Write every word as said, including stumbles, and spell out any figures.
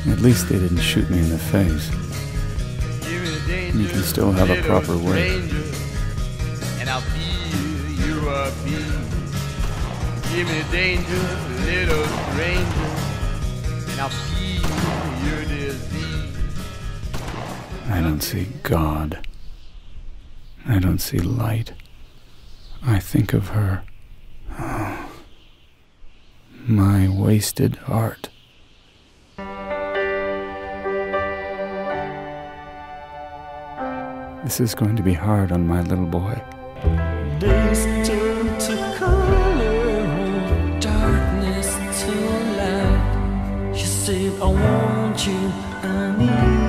At least they didn't shoot me in the face. You can still have a proper way. And I'll feel you a beat. Give me danger, little stranger, and I'll feel your disease. I don't see God. I don't see light. I think of her. Oh, my wasted heart. This is going to be hard on my little boy. Days turn to color, darkness to light. You said I want you, I need